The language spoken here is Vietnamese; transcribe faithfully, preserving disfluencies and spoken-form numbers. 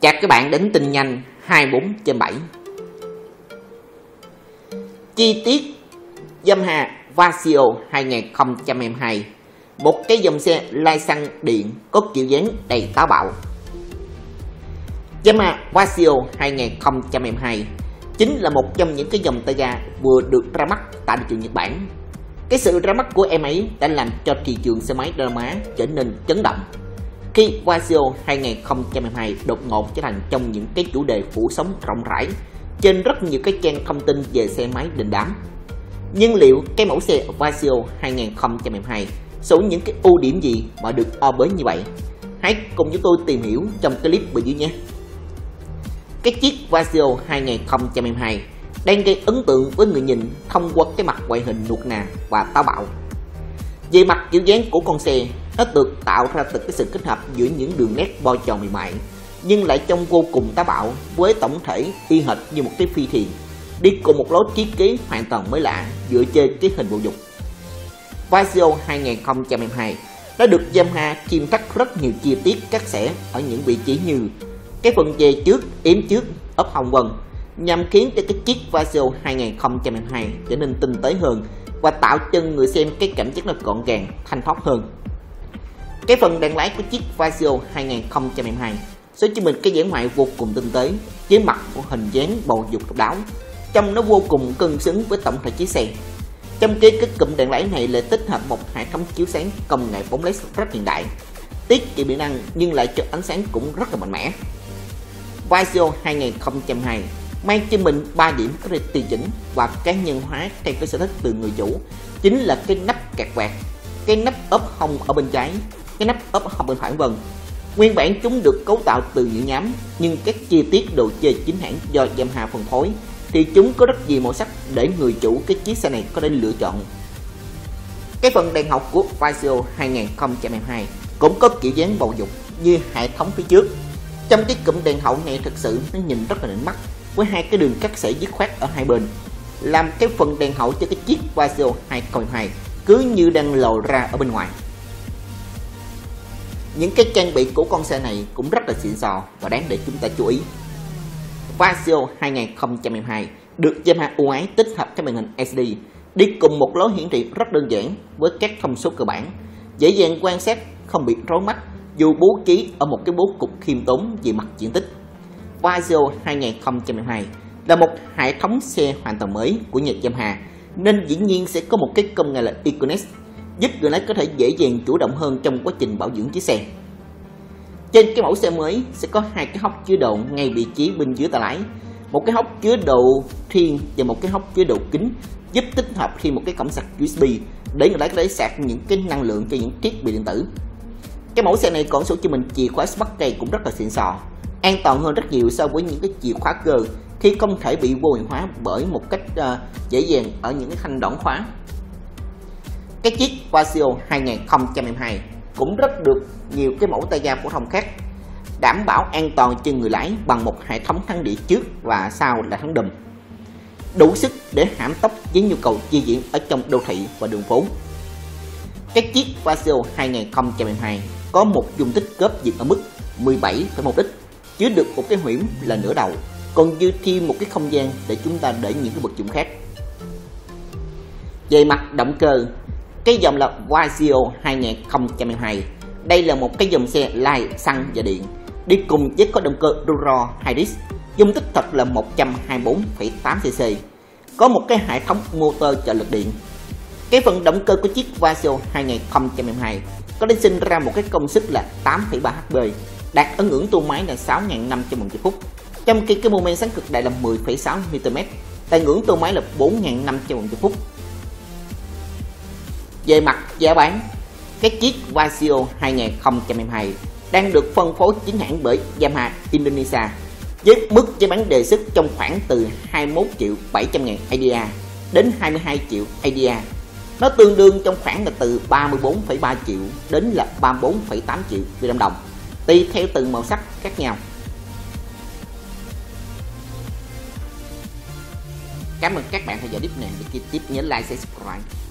Chào các bạn đến tin nhanh hai mươi bốn trên bảy. Chi tiết Yamaha Vasio hai không hai hai, một cái dòng xe lai xăng điện có kiểu dáng đầy táo bạo. Yamaha Vasio hai không hai hai chính là một trong những cái dòng tay ga vừa được ra mắt tại thị trường Nhật Bản. Cái sự ra mắt của em ấy đã làm cho thị trường xe máy Đông Nam Á trở nên chấn động, khi Vasio hai không hai hai đột ngột trở thành trong những cái chủ đề phủ sóng rộng rãi trên rất nhiều cái trang thông tin về xe máy đình đám. Nhưng liệu cái mẫu xe Vasio hai không hai hai sở hữu những cái ưu điểm gì mà được o bế như vậy? Hãy cùng chúng tôi tìm hiểu trong cái clip bên dưới nhé. Cái chiếc Vasio hai không hai hai đang gây ấn tượng với người nhìn thông qua cái mặt ngoại hình nuột nà và táo bạo. Về mặt kiểu dáng của con xe, nó được tạo ra từ cái sự kết hợp giữa những đường nét bo tròn mềm mại nhưng lại trông vô cùng táo bạo, với tổng thể y hệt như một cái phi thuyền đi cùng một lối thiết kế hoàn toàn mới lạ dựa trên cái hình bầu dục. Vasio hai không hai hai đã được Yamaha thêm thắt rất nhiều chi tiết cắt xẻ ở những vị trí như cái phần dè trước, yếm trước, ốp hồng vân, nhằm khiến cho cái chiếc Vasio hai không hai hai trở nên tinh tế hơn và tạo cho người xem cái cảm giác nó gọn gàng, thanh thoát hơn. Cái phần đèn lái của chiếc Vasio hai không hai hai sẽ cho mình cái vẻ ngoài vô cùng tinh tế với mặt của hình dáng bầu dục độc đáo, trông nó vô cùng cân xứng với tổng thể chiếc xe. Trong cái cái cụm đèn lái này lại tích hợp một hệ thống chiếu sáng công nghệ bóng led rất hiện đại, tiết kiệm điện năng nhưng lại cho ánh sáng cũng rất là mạnh mẽ. Vasio hai không hai hai mang cho mình ba điểm có thể tùy chỉnh và cá nhân hóa theo cái sở thích từ người chủ, chính là cái nắp kẹt quạt, cái nắp ốp hông ở bên trái, cái nắp ốp hông bên phải vân. Nguyên bản chúng được cấu tạo từ nhựa nhám, nhưng các chi tiết đồ chơi chính hãng do Yamaha phân phối thì chúng có rất nhiều màu sắc để người chủ cái chiếc xe này có thể lựa chọn. Cái phần đèn học của Vasio hai không hai hai cũng có kiểu dáng bầu dục như hệ thống phía trước. Trong cái cụm đèn hậu này thực sự nó nhìn rất là nịnh mắt, với hai cái đường cắt xẻ dứt khoát ở hai bên, làm cái phần đèn hậu cho cái chiếc Vasio hai không hai cứ như đang lồi ra ở bên ngoài. Những cái trang bị của con xe này cũng rất là xịn sò và đáng để chúng ta chú ý. Vasio hai không hai hai được Yamaha ưu ái tích hợp cái màn hình lờ xê đê đi cùng một lối hiển thị rất đơn giản với các thông số cơ bản, dễ dàng quan sát, không bị rối mắt dù bố trí ở một cái bố cục khiêm tốn về mặt diện tích. Vasio hai không hai hai là một hệ thống xe hoàn toàn mới của Nhật Yamaha, nên dĩ nhiên sẽ có một cái công nghệ là EcoNex, giúp người lái có thể dễ dàng chủ động hơn trong quá trình bảo dưỡng chiếc xe. Trên cái mẫu xe mới sẽ có hai cái hốc chứa đồ ngay vị trí bên dưới tay lái, một cái hốc chứa đồ riêng và một cái hốc chứa đồ kính, giúp tích hợp thêm một cái cổng sạc u ét bê để người lái có thể sạc những cái năng lượng cho những thiết bị điện tử. Cái mẫu xe này còn sở cho mình chìa khóa Smart Key cũng rất là xịn sò, an toàn hơn rất nhiều so với những cái chìa khóa cơ khi không thể bị vô hiệu hóa bởi một cách uh, dễ dàng ở những cái thanh đoạn khóa. Cái chiếc Vasio hai không hai hai cũng rất được nhiều cái mẫu tay ga phổ thông khác đảm bảo an toàn cho người lái bằng một hệ thống thắng đĩa trước và sau là thắng đùm, đủ sức để hãm tốc với nhu cầu di chuyển ở trong đô thị và đường phố. Cái chiếc Vasio hai không hai hai có một dung tích cốp dừng ở mức mười bảy phẩy một lít, chứa được một cái huyểm là nửa đầu, còn dư thêm một cái không gian để chúng ta để những cái vật dụng khác. Về mặt động cơ, cái dòng là Vasio hai không hai hai đây là một cái dòng xe lai xăng và điện đi cùng với có động cơ Duro Hybrid, dung tích thật là một trăm hai mươi bốn phẩy tám xê xê, có một cái hệ thống motor trợ lực điện. Cái phần động cơ của chiếc Vasio hai không hai hai có thể sinh ra một cái công suất là tám phẩy ba héc pê, đạt ở ngưỡng tua máy là sáu nghìn năm trăm một phút, trong khi cái mô men sáng cực đại là mười phẩy sáu niu tơn mét, tại ngưỡng tua máy là bốn nghìn năm trăm một phút. Về mặt giá bán, cái chiếc Vasio hai không hai hai đang được phân phối chính hãng bởi Yamaha Indonesia với mức giá bán đề xuất trong khoảng từ hai mươi mốt triệu bảy trăm ngàn a đê a đến hai mươi hai triệu a đê a. Nó tương đương trong khoảng là từ ba mươi bốn phẩy ba triệu đến là ba mươi bốn phẩy tám triệu Việt Nam đồng, tùy theo từng màu sắc khác nhau. Cảm ơn các bạn theo dõi clip này. Để tiếp nhớ like, share, subscribe.